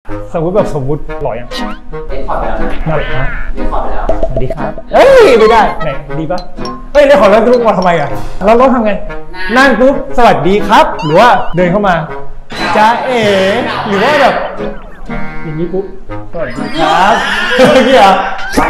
สมมติแบบสมมติหล่อยังเล่นคอร์ดไปแล้วนะนั่นแหละนะเล่นคอร์ดไปแล้วสวัสดีครับเอ้ยไม่ได้ไหนดีปะเฮ้ยเล่นคอร์ดแล้วทุกคนทำไมอ่ะเราต้องทำไงนั่งปุ๊บสวัสดีครับหรือว่าเดินเข้ามาจ้าเอ๋หรือว่าแบบอย่างนี้ปุ๊บสวัสดีครับเมื่อกี้อ่ะ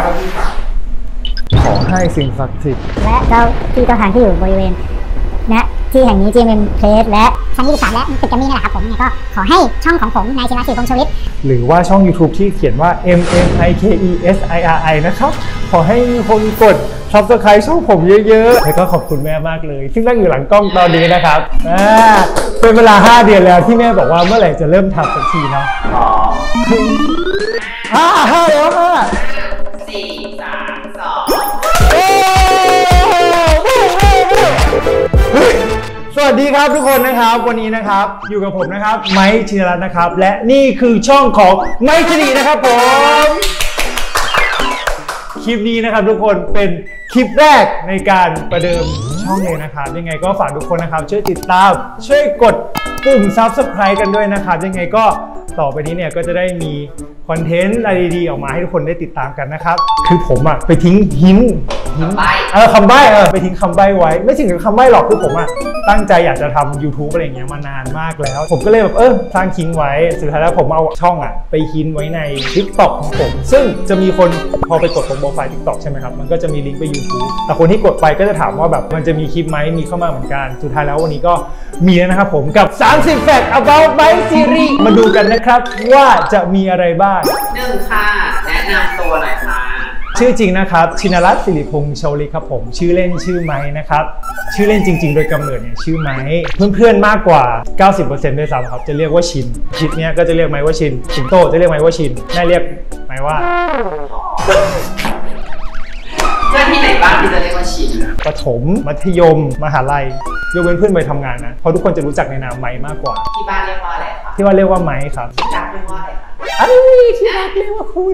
ขอให้สิ่งศักดิ์สิทธิ์และเจ้าที่เจ้าทางที่อยู่บริเวณนะที่แห่งนี้ GMM Place และชั้น23และตึกแกรมมี่นี่แหละครับผมก็ขอให้ช่องของผมนายชินศิริพงษ์ชลิตหรือว่าช่อง YouTube ที่เขียนว่า MMIKESIRI นะครับขอให้มีคนกด Subscribe ช่องผมเยอะๆแล้วก็ขอบคุณแม่มากเลยซึ่งนั่งอยู่หลังกล้องตอนนี้นะครับเป็นเวลา5 เดือนแล้วที่แม่บอกว่าเมื่อไหร่จะเริ่มทำสักทีเนาะ5แล้วค่ะ 4 3 2 สวัสดีครับทุกคนนะครับวันนี้นะครับอยู่กับผมนะครับไมค์ชินรัตน์นะครับและนี่คือช่องของไมค์ชินีนะครับผมคลิปนี้นะครับทุกคนเป็นคลิปแรกในการประเดิมช่องเลยนะครับยังไงก็ฝากทุกคนนะครับช่วยติดตามช่วยกดปุ่ม Subscribe กันด้วยนะครับยังไงก็ต่อไปนี้เนี่ยก็จะได้มีคอนเทนต์อะไรดีๆออกมาให้ทุกคนได้ติดตามกันนะครับคือผมอะไปทิ้งหินคำใบ้ไปทิ้งคำใบ้ไว้ไม่ถึงกับคำใบ้หรอกคือผมอะตั้งใจอยากจะทำ YouTube อะไรอย่างเงี้ยมานานมากแล้วผมก็เลยแบบสร้างทิ้งไว้สุดท้ายแล้วผมเอาช่องอะไปหินไว้ใน TikTok ของผมซึ่งจะมีคนพอไปกดตรงโปรไฟล์ TikTok ใช่ไหมครับมันก็จะมีลิงก์ไป YouTube แต่คนที่กดไปก็จะถามว่าแบบมันจะมีคลิปไหมมีเข้ามาเหมือนกันสุดท้ายแล้ววันนี้ก็มีแล้วนะครับผมกับ30 Fact About Mike Series มาดูกันนะครับว่าจะมีอะไรบ้าง 1ค่ะแนะนำตัวหน่อยค่ะชื่อจริงนะครับชินรัตน์ศิริพงษ์ชวลิตครับผมชื่อเล่นชื่อไม้นะครับชื่อเล่นจริงๆโดยกำเนิดเนี่ยชื่อไม้เพื่อนๆมากกว่า 90% ด้วยซ้ำครับจะเรียกว่าชินชินเนี่ยก็จะเรียกไม้ว่าชินสิงโตจะเรียกไม้ว่าชินแม่เรียกไม้ว่าเพื่อนที่ไหนบ้างที่จะเรียกว่าชินประถมมัธยมมหาลัยยกเว้นเพื่อนไปทำงานนะเพราะทุกคนจะรู้จักในนามไม้มากกว่าที่บ้านเรียกว่าอะไรคะที่บ้านเรียกว่าไม้ครับที่รักเรียกว่าอะไรคะที่รักเรียกว่าคุณ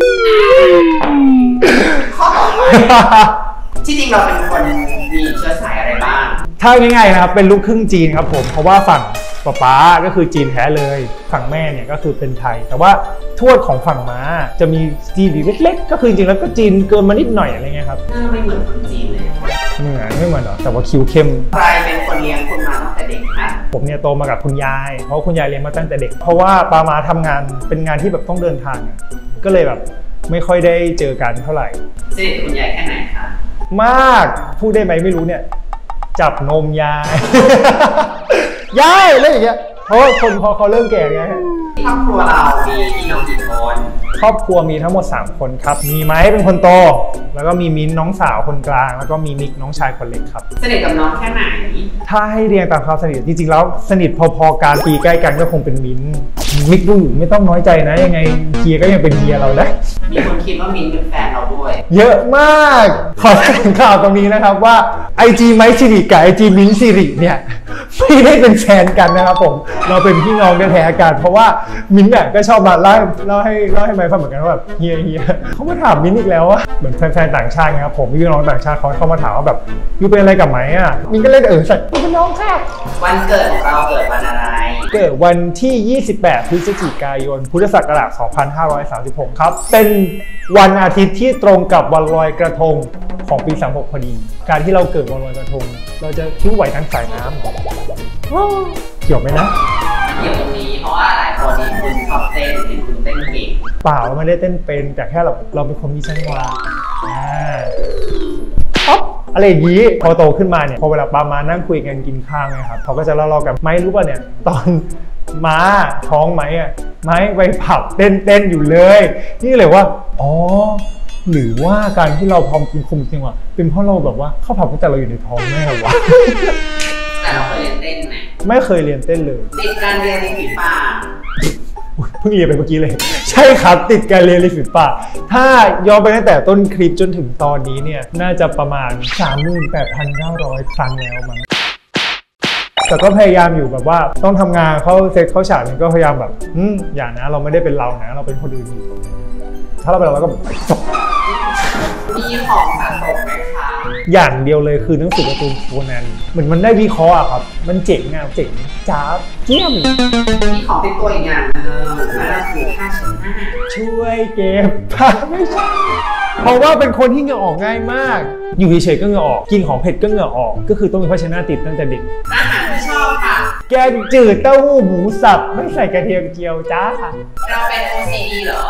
ข้อต่อไปที่จริงเราเป็นคนมีเชื้อสายอะไรบ้างถ้าง่ายๆนะครับเป็นลูกครึ่งจีนครับผมเพราะว่าฝั่งป๊าก็คือจีนแท้เลยฝั่งแม่เนี่ยก็คือเป็นไทยแต่ว่าทวดของฝั่งม้าจะมีจีนเล็กๆก็คือจริงแล้วก็จีนเกินมานิดหน่อยอะไรเงี้ยครับหน้าไม่เหมือนคนจีนเลยไม่เหมือนหรอแต่ว่าคิ้วเข้มใครเป็นคนเลี้ยงคุณมาตั้งแต่เด็กคะผมเนี่ยโตมากับคุณยายเพราะคุณยายเลี้ยงมาตั้งแต่เด็กเพราะว่าป้าม้าทำงานเป็นงานที่แบบต้องเดินทางก็เลยแบบไม่ค่อยได้เจอกันเท่าไหร่สนิทคุณยายแค่ไหนคะมากพูดได้ไหมไม่รู้เนี่ยจับนมยายยายอะไรอย่างเงี้ยเพราะคนพอเขาเริ่มแก่ไงครอบครัวเรามีพี่น้องกี่คนครอบครัวมีทั้งหมด3 คนครับมีไม้เป็นคนโตแล้วก็มีมิ้นน้องสาวคนกลางแล้วก็มีมิกน้องชายคนเล็กครับสนิทกับน้องแค่ไหนถ้าให้เรียงตามความสนิทจริงๆแล้วสนิทพอๆกันปีใกล้กันก็คงเป็นมิ้นมิกดูอยู่ไม่ต้องน้อยใจนะยังไงเฮียก็ยังเป็นเฮียเราได้มีคนคิดว่ามิ้นเป็นแฟนเราด้วยเยอะมากขอแจ้งข่าวตรงนี้นะครับว่า IG ไมค์สิริกับ IG มิ้นสิริเนี่ยไม่ได้เป็นแฟนกันนะครับผมเราเป็นพี่น้องแท้ๆกันเพราะว่ามิ้นเนี่ยก็ชอบมาเล่าให้ไมค์ฟังเหมือนกันว่าแบบเฮียเขามาถามมิ้นอีกแล้วว่าเหมือนแฟนๆต่างชาตินะครับผมพี่น้องต่างชาติเขาเข้ามาถามว่าแบบยูเป็นอะไรกับไมค์อ่ะมิ้นก็เล่นใส่เป็นน้องค่ะวันเกิดของเราเกิดวันอะไรเกิดวันที่28 พฤศจิกายนพุทธศักราช 2536ครับเป็นวันอาทิตย์ที่ตรงกับวันลอยกระทงของปี 36พอดีการที่เราเกิดวันลอยกระทงเราจะทิ้งไหวทั้งสายน้ำเกี่ยวไหมนะเกี่ยวตรงนี้เพราะว่าหลายคนนี่คุณชอบเต้นเห็นคุณเต้นเก่งเปล่าไม่ได้เต้นเป็นแต่แค่เราเป็นคนมีจังหวะอะไรอย่างนี้พอโตขึ้นมาเนี่ยพอเวลาป้ามานั่งคุยกันกินข้าวไงครับเขาก็จะเล่ากันไม่รู้ป่ะเนี่ยตอนม้าท้องไหมอ่ะไม้ไปผับเต้นอยู่เลยนี่เลยว่าอ๋อหรือว่าการที่เราพร้อมกินคุมจริงว่ะเป็นเพราะเราแบบว่าเข้าผับตั้งแต่เราอยู่ในท้องแม่วะแต่เราเคยเรียนเต้นไหมไม่เคยเรียนเต้นเลยติดการเรียนริมฝีปากเพิ่งเรียนไปเมื่อกี้เลยใช่ครับติดการเรียนริมฝีปากถ้าย้อนไปตั้งแต่ต้นคลิปจนถึงตอนนี้เนี่ยน่าจะประมาณ 38,900 ครั้งแล้วมั้งแต่ก็พยายามอยู่แบบว่าต้องทำงานเข้าเซตเข้าฉากนี่ก็พยายามแบบอย่านะเราไม่ได้เป็นเรานะเราเป็นคนอื่นอยู่ถ้าเราเป็นเราก็จบมีของสะสมไหมคะอย่างเดียวเลยคือหนังสือการ์ตูนโคนันเหมือนมันได้วิเคราะห์อะครับมันเจ๋งอะเจ๋งจ้าบเจี้ยมมีของติดตัวอีกอย่างนึงนั่นก็คือผ้าเช็ดหช่วยเก็บผ้าไม่ใช่เพราะว่าเป็นคนที่เหงื่อออกง่ายมากอยู่เฉยๆก็เหงื่อออกกินของเผ็ดก็เหงื่อออกก็คือต้องมีภาชนะติดตั้งแต่เด็กอาหารที่ชอบค่ะแกงจืดเต้าหู้หมูสับไม่ใส่กระเทียมเจียวจ้าเราเป็น OCD เหรอ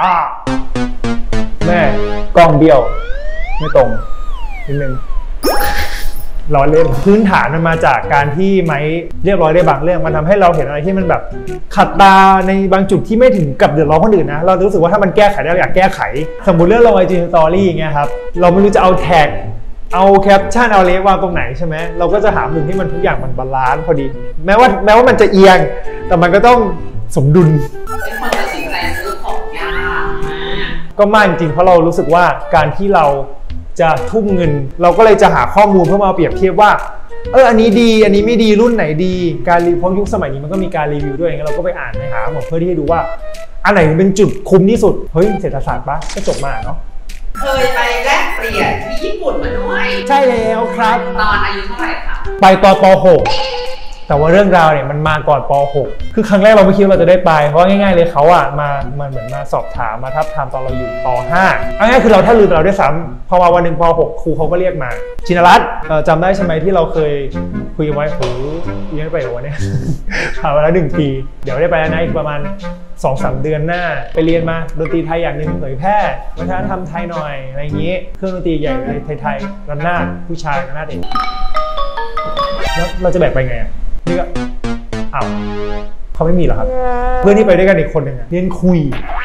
แม่กล้องเบี้ยวไม่ตรงนิดนึงล้อเล่นพื้นฐานมันมาจากการที่ไม้เรียบร้อยได้บางเรื่องมันทำให้เราเห็นอะไรที่มันแบบขัดตาในบางจุดที่ไม่ถึงกับเดือดร้อนคนอื่นนะเรารู้สึกว่าถ้ามันแก้ไขได้เราอยากแก้ไขสมมติเรื่องลงIG Story อย่างเงี้ยครับเราไม่รู้จะเอาแท็กเอาแคปชั่นเอาเลวางตรงไหนใช่ไหมเราก็จะหามุมที่มันทุกอย่างมันบาลานซ์พอดีแม้ว่ามันจะเอียงแต่มันก็ต้องสมดุลเป็นคนตัดสินใจซื้อของยากก็มากจริงเพราะเรารู้สึกว่าการที่เราจะทุ่มเงินเราก็เลยจะหาข้อมูลเพื่อมาเปรียบเทียบว่าอันนี้ดีอันนี้ไม่ดีรุ่นไหนดีการรีวิวเพราะยุคสมัยนี้มันก็มีการรีวิวด้วยงั้นเราก็ไปอ่านไปหาหมดเพื่อที่จะดูว่าอันไหนเป็นจุดคุ้มที่สุดเฮ้ยเศรษฐศาสตร์ปะก็จบมาเนาะเคยไปแลกเปลี่ยนที่ญี่ปุ่นมาด้วยใช่แล้วครับตอนอายุเท่าไหร่คะไปตอนป.6 แต่ว่าเรื่องราวเนี่ยมันมาก่อนป.6 คือครั้งแรกเราไม่คิดว่าเราจะได้ไปเพราะง่ายๆเลยเขาอ่ะมาเหมือนมาสอบถามมาทับทามตอนเราอยู่ป.5 เอาง่ายคือเราถ้าลืมเราได้ซ้ำพอมาวันหนึ่งป.6 ครูเขาก็เรียกมาชินรัตน์จำได้ใช่ไหมที่เราเคยคุยกันไว้โหยังไม่ไปหรอวะเนี่ยผ่านมาแล้ว1 ปีเดี๋ยวได้ไปแล้วนะอีกประมาณ 2-3 เดือนหน้าไปเรียนมาดนตรีไทยอย่างหนึ่งเผยแพร่วัฒนธรรมไทยหน่อยอะไรอย่างงี้เครื่องดนตรีใหญ่เลยไทยๆระนาดผู้ชายระนาดเองแล้วเราจะแบกไปไงนี่ก็เขาไม่มีหรอครับเพื่อนที่ไปด้วยกันอีกคนหนึ่งเรียนคุย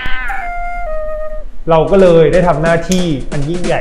เราก็เลยได้ทำหน้าที่อันยิ่งใหญ่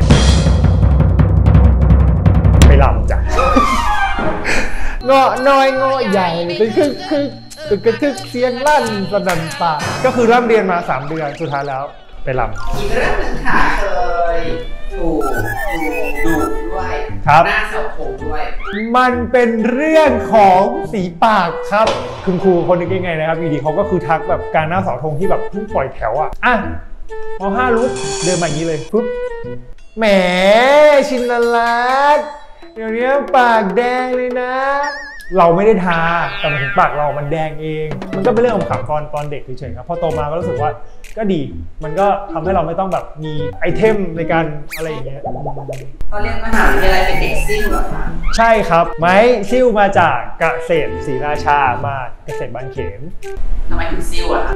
ไปลำจ้ะเงาะน้อยเงาะใหญ่เป็นตึกกระทึกเสียงลั่นสนั่นป่าก็คือร่ำเรียนมา3 เดือนสุดท้ายแล้วไปลำอีกเรื่องหนึ่งค่ะเคยถูกดูด้วยหน้าเสาธงด้วยมันเป็นเรื่องของสีปากครับคุณครูคนนึงยังไงนะครับอยู่ดีเขาก็คือทักแบบการหน้าเสาธงที่แบบเพิ่งปล่อยแถวม.5 ลุกเดินมาอย่างนี้เลยปุ๊บแหมชินลักษณ์เดี๋ยวนี้ปากแดงเลยนะเราไม่ได้ทาแต่มันถึงปากเรามันแดงเองมันก็เป็นเรื่องของขำตอนเด็กเฉยๆครับพอโตมาก็รู้สึกว่าก็ดีมันก็ทำให้เราไม่ต้องแบบมีไอเทมในการอะไรอย่างเงี้ยเขาเรียนมหาวิทยาลัยเป็นเด็กซิ่วเหรอคะใช่ครับไม้ซิ่วมาจากเกษตรศรีราชามาเกษตรบางเขนทำไมถึงซิ่วอะ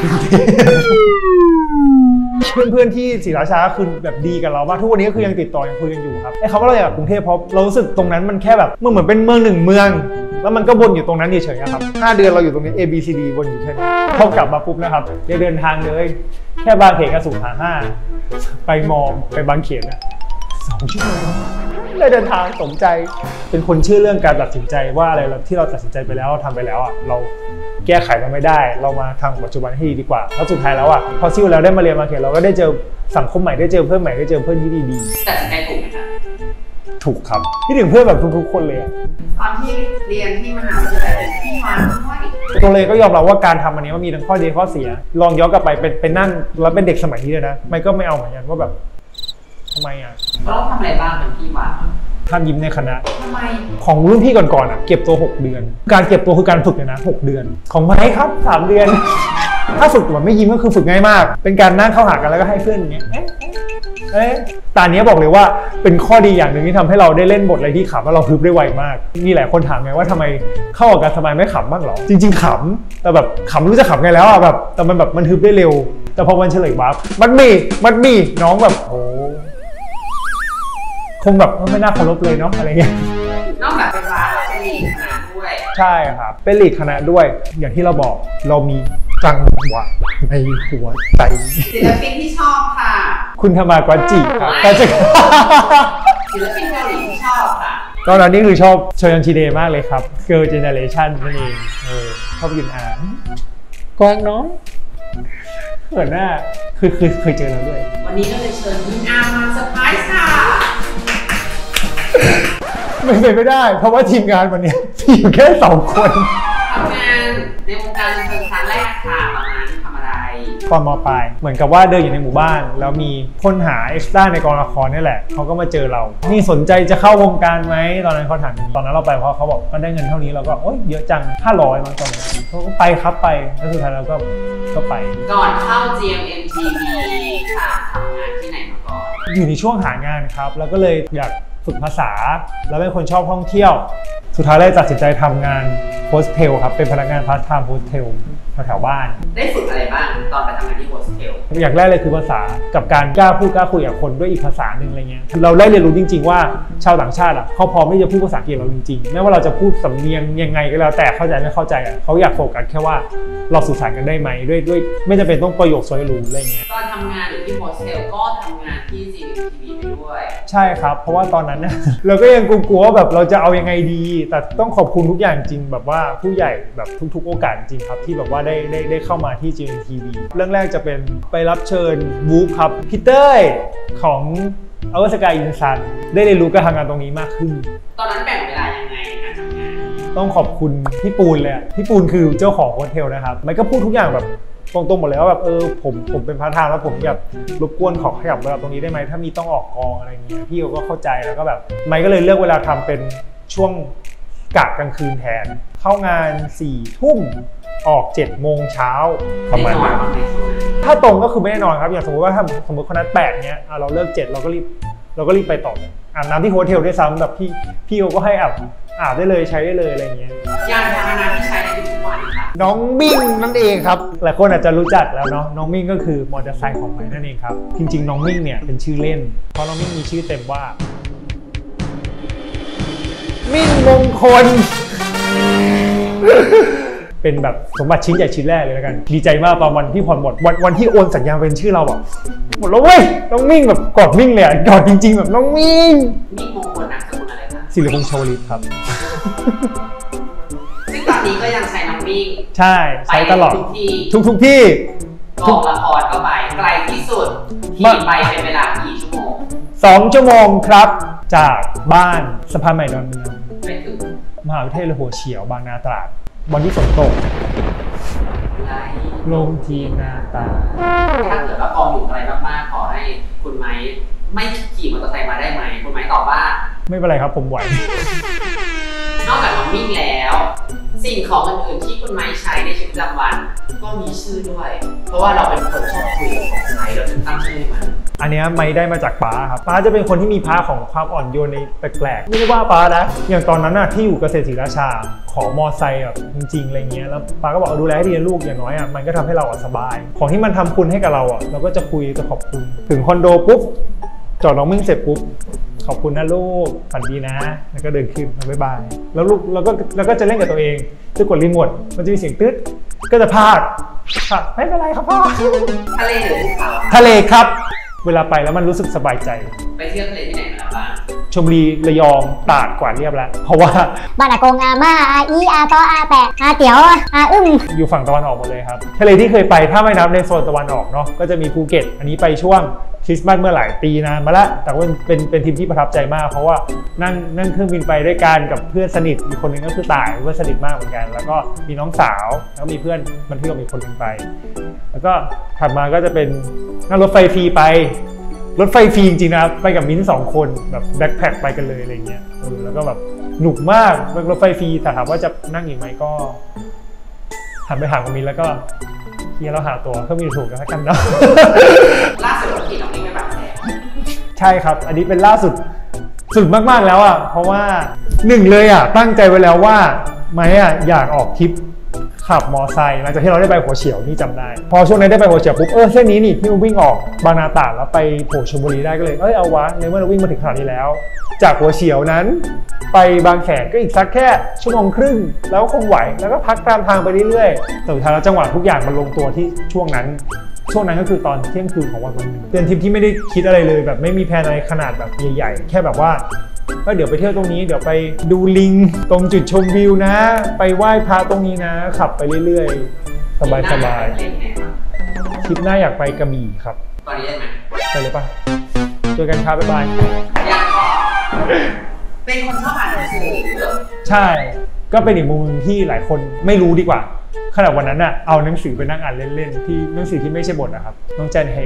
เพื่อนๆที่ศรีราชาคือแบบดีกับเรามากทุกวันนี้ก็คือยังติดต่อยังคุยกันอยู่ครับเขาก็เลยอยากกรุงเทพเพราะเรารู้สึกตรงนั้นมันแค่แบบเหมือนเป็นเมืองหนึ่งเมืองแล้วมันก็วนอยู่ตรงนั้นเฉยๆครับ5 เดือนเราอยู่ตรงนี้ A B C D วนอยู่แค่นี้พอกลับมาปุ๊บนะครับเดินทางเลยแค่บางเขนกับสุขา5ไปมอไปบางเขน2 ชั่วโมงได้เดินทางสมใจเป็นคนเชื่อเรื่องการตัดสินใจว่าอะไรที่เราตัดสินใจไปแล้วทำไปแล้วเราแก้ไขมันไม่ได้เรามาทำปัจจุบันให้ดีกว่าเพราะสุดท้ายแล้วพอซิ่วแล้วได้มาเรียนบางเขนเราก็ได้เจอสังคมใหม่ได้เจอเพื่อนใหม่ได้เจอเพื่อนที่ดีๆตัดสินใจถูกไหมคะถูกครับที่ถึงเพื่อนแบบทุกๆคนเลยตอนที่เรียนที่มหาวิทยาลัยเป็นที่มาด้วยตัวเลยก็ยอมรับว่าการทำอันนี้มันมีทั้งข้อดีข้อเสียลองย้อนกลับไปเป็นนั่งแล้วเป็นเด็กสมัยนี้เลยนะไม่ก็ไม่เอาเหมือนกันว่าแบบทำไมเราทำอะไรบ้างเป็นที่มาห้ามยิ้มในคณะทำไมของรุ่นพี่ก่อนๆเก็บตัว6 เดือนการเก็บตัวคือการฝึกเลยนะ6 เดือนของไม้ครับ3 เดือนถ้าฝึกแบบไม่ยิ้มก็คือฝึกง่ายมากเป็นการนั่งเข้าหากันแล้วก็ให้เพื่อนอย่างเงี้ยตอนนี้บอกเลยว่าเป็นข้อดีอย่างหนึ่งที่ทำให้เราได้เล่นบทอะไรที่ขำแล้วเราฮึบได้ไวมากมีหลายคนถามไงว่าทำไมเข้ากับการสบายไม่ขำบ้างหรอจริงๆขำแต่แบบขำไม่รู้จะขำไงแล้วแบบแต่มันแบบมันฮึบได้เร็วแต่พอวันเฉลยบัฟมันมีน้องแบบโอ้คงแบบไม่น่าเคารพเลยเนาะอะไรเงี้ยนอกจากเป็นร้านเราเป็นลีดคณะด้วยใช่ครับเป็นลีดคณะด้วยอย่างที่เราบอกเรามีจังหวะในหัวใจศิลปินที่ชอบค่ะคุณธรรมากวจิครับศิลปินเกาหลีที่ชอบค่ะตอนนั้นนี่คือชอบโชยอนชิเดะมากเลยครับ Girl Generation นั่นเองชอบยินกวางน้องเหมือนหน้าเคยเจอแล้วด้วยวันนี้ก็เลยเชิญยินมาเซอร์ไพรส์ค่ะไม่ได้เพราะว่าทีมงานวันนี้มีอยู่แค่2 คนทำงานในวงการบันเทิงครั้งแรกค่ะตอนนั้นทำอะไรตอนม.ปลายเหมือนกับว่าเดินอยู่ในหมู่บ้านแล้วมีคนหาเอ็กซ์ตร้าในกองละครนี่แหละเขาก็มาเจอเรานี่สนใจจะเข้าวงการไหมตอนนั้นเขาถามตอนนั้นเราไปเพราะเขาบอกก็ได้เงินเท่านี้เราก็โอ๊ยเยอะจัง500มั้งตอนนั้นเขาก็ไปครับไปแล้วสุดท้ายเราก็ไปก่อนเข้า GMMTV ค่ะทำงานที่ไหนมาก่อนอยู่ในช่วงหางานครับแล้วก็เลยอยากฝึกภาษาแล้วเป็นคนชอบท่องเที่ยวสุดท้ายเลยตัดสินใจทำงานโฮสเทลครับเป็นพนักงานพาร์ทไทม์โฮสเทลแถวบ้านได้ฝึกอะไรบ้างตอนไปทำงานที่โฮสเทลอย่างแรกเลยคือภาษากับการกล้าพูดกล้าคุยกับคนด้วยอีกภาษาหนึ่งอะไรเงี้ยคือเราได้เรียนรู้จริงๆว่าชาวต่างชาติเขาพร้อมที่จะพูดภาษาอังกฤษเราจริงๆไม่ว่าเราจะพูดสำเนียงยังไงก็แล้วแต่เข้าใจไม่เข้าใจเขาอยากโฟกัสแค่ว่าเราสื่อสารกันได้ไหมด้วยไม่จำเป็นต้องประโยคสวยหรูอะไรเงี้ยตอนทำงานอยู่ที่โฮสเทลก็ทำงานที่ GMMTV ไปด้วยใช่ครับเพราะว่าตอนนั้นเนี่ยเราก็ยังกลัวว่าแบบเราจะเอายังไงดีแต่ต้องขอบคุณทุกอย่างจริงแบบว่าผู้ใหญ่แบบทุกๆโอกาสจริงครับที่แบบว่าได้เข้ามาที่ GMMTV เรื่องแรกจะเป็นไปรับเชิญบู๊ครับพี่เต้ยของอเวอร์สกายอินซันได้เรียนรู้การทำงานตรงนี้มากขึ้นตอนนั้นแบ่งเวลายังไงในการทำงานต้องขอบคุณพี่ปูนเลยพี่ปูนคือเจ้าของโฮสเทลนะครับมันก็พูดทุกอย่างแบบตรงๆหมดเลยว่าแบบผมเป็นพาร์ทไทม์แล้วผมแบบรบกวนขอขยับเวลาตรงนี้ได้ไหมถ้ามีต้องออกกองอะไรเงี้ยพี่เขาก็เข้าใจแล้วก็แบบไม่ก็เลยเลือกเวลาทำเป็นช่วงกะกลางคืนแทนเข้างาน4 ทุ่มออก7 โมงเช้าประมาณนั้นถ้าตรงก็คือไม่แน่นอนครับอย่างสมมติว่าถ้าสมมติเขานัด8เนี้ยเราเลิก7เราก็รีบไปต่ออาบน้ำที่โฮสเทลได้ซ้ำแบบพี่เขาก็ให้อาบได้เลยใช้ได้เลยอะไรเงี้ยยานพาหนะที่ใช้ในทุกวันค่ะน้องมิ่งนั่นเองครับหลายคนอาจจะรู้จักแล้วเนาะน้องมิ่งก็คือมอเตอร์ไซค์ของไม้นั่นเองครับจริงๆน้องมิ่งเนี่ยเป็นชื่อเล่นเพราะน้องมิ่งมีชื่อเต็มว่ามิ่งมงคลเป็นแบบสมบัติชิ้นใหญ่ชิ้นแรกเลยแล้วกันดีใจมากตอนวันที่ผ่อนหมดวันที่โอนสัญญาเป็นชื่อเราอ่ะหมดแล้วเว้ยน้องมิ่งแบบกอดมิ่งเลยกอดจริงๆแบบน้องมิ่งมงคลนามสกุลอะไรนะศิริพงษ์ชวลิตครับซึ่งตอนนี้ก็ยังใช้น้องมิ่งใช่ใช้ตลอดทุกที่กองละครก็ไปไกลที่สุดขี่ไปเป็นเวลากี่ชั่วโมง 2 ชั่วโมงครับจากบ้านสะพานใหม่ดอนเมืองไปถึงมหาวิทยาลัยหัวเฉียวบางนาตราดวันที่ฝนตกลงทีนาตาถ้าเกิดว่ากองอยู่ไกลมากๆขอให้คุณไม้ไม่ขี่มอเตอร์ไซค์มาได้ไหมคุณไม้ตอบว่าไม่เป็นไรครับผมไหวนอกจากน้องมิ่งแล้วสิ่งของอื่นๆที่คุณไม้ใช้ในชีวิตประจำวันก็มีชื่อด้วยเพราะว่าเราเป็นคนชอบคุยกับของใช้เราจึงตั้งชื่อให้มันอันนี้ไม่ได้มาจากป้าครับป้าจะเป็นคนที่มีพาของความอ่อนโยนในแปลกๆไม่ได้ว่าป้านะอย่างตอนนั้นน่ะที่อยู่เกษตรศรีราชาขอมอไซค์แบบจริงๆอะไรเงี้ยแล้วป้าก็บอกดูแลให้ดีนะลูกอย่างน้อยอ่ะมันก็ทำให้เราสบายของที่มันทำคุณให้กับเราอ่ะเราก็จะคุยจะขอบคุณถึงคอนโดปุ๊บจอดน้องมิ่งเสร็จปุ๊บขอบคุณนะลูกฝันดีนะแล้วก็เดินขึ้นบ๊ายบายแล้วลูกแล้วก็จะเล่นกับตัวเองจะกดรีโมทมันจะมีเสียงตึ๊ดก็จะพากไม่เป็นไรครับพ่อทะเลหรือภูเขาทะเลครับเวลาไปแล้วมันรู้สึกสบายใจไปเที่ยวทะเลที่ไหนมาบ้างชลบุรีระยองตราดกวาดเรียบแล้วเพราะว่าบ้านอากงอาม่าอาอีอาตออาแปะอาเตี๋ยวอาอยู่ฝั่งตะวันออกหมดเลยครับทะเลที่เคยไปถ้าไม่นับในโซนตะวันออกเนาะก็จะมีภูเก็ตอันนี้ไปช่วงคริสต์มาสเมื่อหลายปีนานมาแล้วแต่ว่าเป็นทริปที่ประทับใจมากเพราะว่านั่งเครื่องบินไปด้วยกันกับเพื่อนสนิทอีกคนนึงก็คือต่ายเพื่อนสนิทมากเหมือนกันแล้วก็มีน้องสาวแล้วมีเพื่อนมันเที่ยวมีคนนึงไปแล้วก็ถัดมาก็จะเป็นนั่งรถไฟฟรีไปรถไฟฟรีจริงๆนะไปกับมิ้นท์2 คนแบบแบ็คแพ็คไปกันเลยอะไรเงี้ยแล้วก็แบบหนุกมากรถไฟฟรีแต่ถามว่าจะนั่งอีกไหมก็หันไปถามกับมิ้นท์แล้วก็เฮียเราหาตัวเพิ่มมีถูกกันแล้วกันเนาะล่าสุดเราขี่น้องมิ่งไปบางแสนใช่ครับอันนี้เป็นล่าสุดสุดมากๆแล้วอ่ะเพราะว่า1เลยอ่ะตั้งใจไว้แล้วว่าไม้อ่ะอยากออกทริปขับมอไซค์หลังจากที่เราได้ไปหัวเฉียวนี่จำได้พอช่วงนั้นได้ไปหัวเฉียวปุ๊บเส้นนี้นี่ที่มันวิ่งออกบางนาตราดแล้วไปโผล่ชลบุรีได้ก็เลยเอาวะในเมื่อเราวิ่งมาถึงขนาดนี้แล้วจากหัวเฉียวนั้นไปบางแสนก็อีกสักแค่1.5 ชั่วโมงแล้วคงไหวแล้วก็พักตามทางไปเรื่อยๆสุดท้ายแล้วจังหวะทุกอย่างมันลงตัวที่ช่วงนั้นก็คือตอนเที่ยงคืนของวันนึงเป็นทริปที่ไม่ได้คิดอะไรเลยแบบไม่มีแผนอะไรขนาดแบบใหญ่ๆแค่แบบว่าก็เดี๋ยวไปเที่ยวตรงนี้เดี๋ยวไปดูลิงตรงจุดชมวิวนะไปไหว้พระตรงนี้นะขับไปเรื่อยๆสบายๆทริปหน้าอยากไปกระบี่ครับตอนนี้ได้ไหมไปเลยป่ะเจอกันครับบ๊ายบายอยากเป็นคนชอบอ่านหนังสือใช่ก็เป็นอีกมุมที่หลายคนไม่รู้ดีกว่าขณะวันนั้นน่ะเอาหนังสือไปนั่งอ่านเล่นๆที่หนังสือที่ไม่ใช่บทนะครับน้องแจนเฮ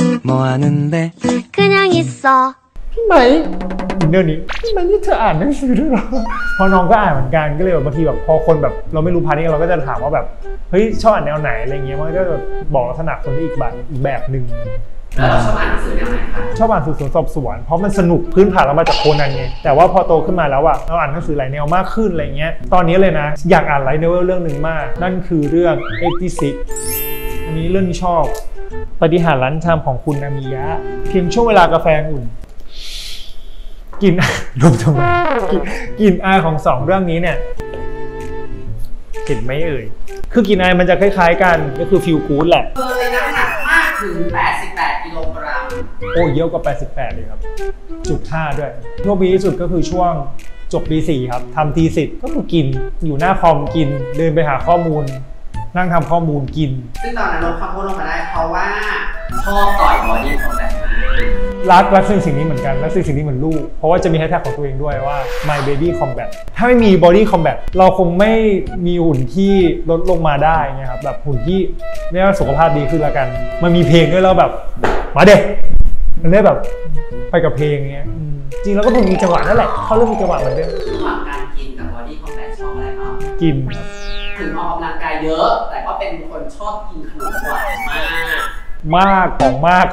พี่ไหมเดี๋ยวนี้พี่ไหมนี่เธออ่านหนังสือด้วยหรอพอน้องก็อ่านเหมือนกันก็เลยแบบบางทีแบบพอคนแบบเราไม่รู้พาร์ทนี้เราก็จะถามว่าแบบเฮ้ยชอบอ่านแนวไหนอะไรเงี้ยมันก็แบบบอกลักษณะคนที่อีกแบบหนึ่งแล้วเราชอบอ่านหนังสือแนวไหนคะชอบอ่านสืบสวนสอบสวนเพราะมันสนุกพื้นฐานเรามาจากโคนันไงแต่ว่าพอโตขึ้นมาแล้วอะเราอ่านหนังสือหลายแนวมากขึ้นอะไรเงี้ยตอนนี้เลยนะอยากอ่านไลท์โนเวลเรื่องหนึ่งมากนั่นคือเรื่อง86อันนี้เรื่องที่ชอบปฏิหารล้านชามของคุณนามิยะเพียงช่วงเวลากาแฟอุ่นกินรวมทำไมกินอายของ2เรื่องนี้เนี่ยเห็นไหมเอ่ยคือกินอายมันจะคล้ายๆกันก็คือฟีลกู๊ดแหละเคยน้ำหนักมากถึง88กิโลกรัมโอ้เยอะกว่า88เลยครับจุด5ด้วยช่วงปีที่สุดก็คือช่วงจบปี4ครับทำทีสิทธ์ก็คือกินอยู่หน้าคอมกินเดินไปหาข้อมูลนั่งทำข้อมูลกินซึ่งตอนนั้นลดความอ้วนลงมาได้เพราะว่าชอบต่อยบอดี้ของแบบรักสิ่งนี้เหมือนกันรักสิ่งนี้เหมือนลูกเพราะว่าจะมีแฮชแท็กของตัวเองด้วยว่า my baby combat ถ้าไม่มี body combat เราคงไม่มีหุ่นที่ลดลงมาได้ไงครับแบบหุ่นที่เรียกว่าสุขภาพดีขึ้นละกันมันมีเพลงด้วยแล้วแบบมาเด็กมันได้แบบไปกับเพลงเงี้ยจริงแล้วก็มีจังหวะนั่นแหละเขาเริ่มมีจังหวะเหมือนเดิมระหว่างการกินกับ body combat ชอบอะไรบ้างกินครับถึงออกกำลังกายเยอะแต่ก็เป็นคนชอบกินขนมหวานมากของมาก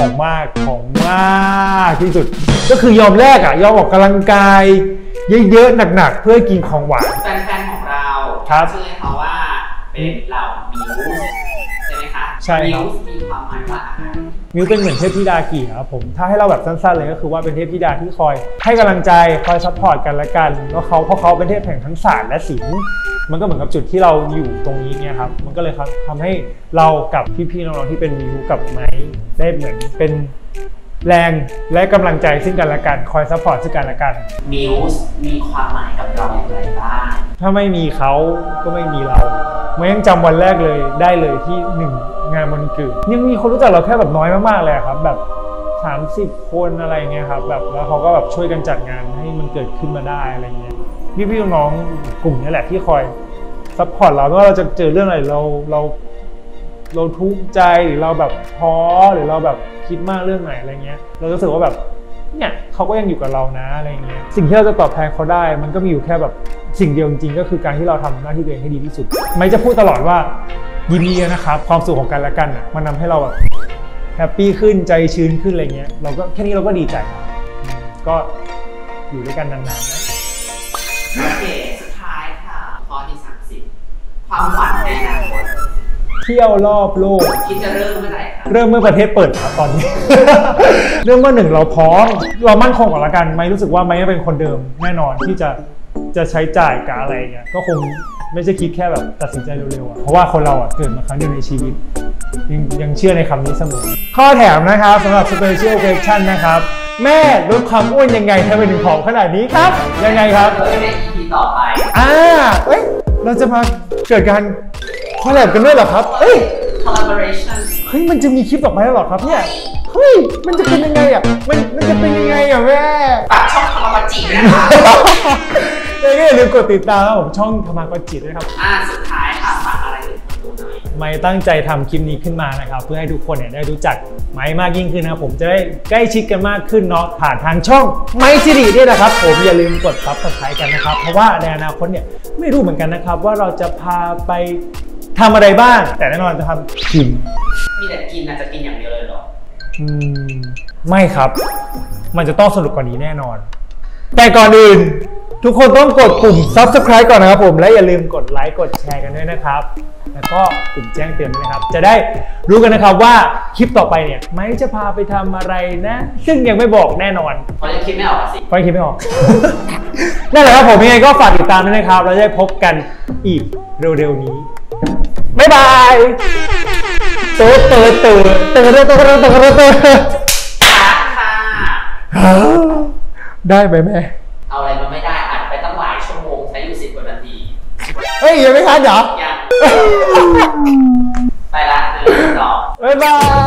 ที่สุดก็คือยอมแลกอ่ะยอมออกกำลังกายเยอะๆหนักๆเพื่อกินของหวานแฟนๆของเราชื่อเขาว่าเป็นเหล่ามิวส์ใช่ไหมคะใช่ครับมิวส์มีความหมายว่าอะไรมิวเป็นเหมือนเทพธิดากี่ครับผมถ้าให้เราแบบสั้นๆเลยก็คือว่าเป็นเทพธิดาที่คอยให้กำลังใจคอยซัพพอร์ตกันและกันแล้วเพราะเขาเป็นเทพแห่งทั้งศาสตร์และศิลป์มันก็เหมือนกับจุดที่เราอยู่ตรงนี้เนี่ยครับมันก็เลยทำให้เรากับพี่ๆน้องๆที่เป็นมิวกับไม้ได้เหมือนเป็นแรงและกำลังใจซึ่งกันและกันคอยซัพพอร์ตซึ่งกันและกันมิวส์มีความหมายกับเราอย่างไรบ้างถ้าไม่มีเขาก็ไม่มีเรามันยังจำวันแรกเลยได้เลยที่1งานวันเกิดยังมีคนรู้จักเราแค่แบบน้อยมากๆเลยครับแบบ30คนอะไรเงี้ยครับแบบแล้วเขาก็แบบช่วยกันจัดงานให้มันเกิดขึ้นมาได้อะไรเงี้ยพี่น้องกลุ่มนี้แหละที่คอยซัพพอร์ตเราไม่ว่าเราจะเจอเรื่องอะไรเราทุกข์ใจหรือเราแบบท้อหรือเราแบบคิดมากเรื่องไหนอะไรเงี้ยเรารู้สึกว่าแบบเนี่ยเขาก็ยังอยู่กับเรานะอะไรเงี้ยสิ่งที่เราจะตอบแทนเขาได้มันก็มีอยู่แค่แบบสิ่งเดียวจริงๆก็คือการที่เราทำหน้าที่ตัวเองให้ดีที่สุดไม่จะพูดตลอดว่ายินดีนะครับความสุขของกันและกันมันทำให้เราแบบแฮปปี้ขึ้นใจชื้นขึ้นอะไรเงี้ยเราก็แค่นี้เราก็ดีใจก็อยู่ด้วยกันนานๆนะโอเคสุดท้ายค่ะข้อที่30ความฝันในอนาคตเที่ยวรอบโลกคิดจะเริ่มเมื่อไหร่ครับเริ่มเมื่อประเทศเปิดครับตอนนี้ เริ่มเมื่อ1เราพร้อมเรามั่นคงก่อนละกันไม่รู้สึกว่าไม่เป็นคนเดิมแน่นอนที่จะใช้จ่ายกับอะไรเงี้ยก็คงไม่ใช่คิดแค่แบบตัดสินใจเร็วๆเพราะว่าคนเราเกิดมาครั้งเดียวในชีวิตยังเชื่อในคำนี้เสมอข้อแถมนะครับสำหรับ Special Question นะครับแม่ลดความอ้วนยังไงทำไมถึงผอมขนาดนี้ครับยังไงครับใน EP ต่อไปเราจะมาเกิดการคอลแลบกันด้วยเหรอครับ collaboration มันจะมีคลิปต่อไปแล้วหรอครับเนี่ยมันจะเป็นยังไงมันจะเป็นยังไงแม่ฝากช่องธรรมจินะคะก็อย่าลืมกดติดตามผมช่องธรรมจิด้วยครับสุดท้ายค่ะฝากอะไรถึงคนดูหน่อยไม่ตั้งใจทำคลิปนี้ขึ้นมานะครับเพื่อให้ทุกคนเนี่ยได้รู้จักไม้มากยิ่งขึ้นนะผมจะได้ใกล้ชิดกันมากขึ้นเนาะผ่านทางช่องไม้สิริด้วยนะครับผมอย่าลืมกด Subscribe กันนะครับเพราะว่าในอนาคตเนี่ยไม่รู้เหมือนกันนะครับว่าเราจะพาไปทำอะไรบ้างแต่แน่นอนจะทำกินมีแต่กินจะกินอย่างเดียวเลยเหรอไม่ครับมันจะต้องสนุกกว่านี้แน่นอนแต่ก่อนอื่นทุกคนต้องกดปุ่ม Subscribe ก่อนนะครับผมและอย่าลืมกดไลค์กดแชร์กันด้วยนะครับแล้วก็ปุ่มแจ้งเตือนด้วยนะครับจะได้รู้กันนะครับว่าคลิปต่อไปเนี่ยไม้จะพาไปทำอะไรนะซึ่งยังไม่บอกแน่นอนเพราะยังคิดไม่ออกสิเพราะยังคิดไม่ออก นั่นแหละครับผมยังไงก็ฝากติดตามด้วยนะครับเราจะได้พบกันอีกเร็วๆนี้บ๊ายบายได้ไหมแม่เอาอะไรมาไม่ได้อัดไปตั้งหลายชั่วโมงใช้อยู่10 กว่านาทียังไม่ทันเหรอยังไปละ1 2 บ๊ายบาย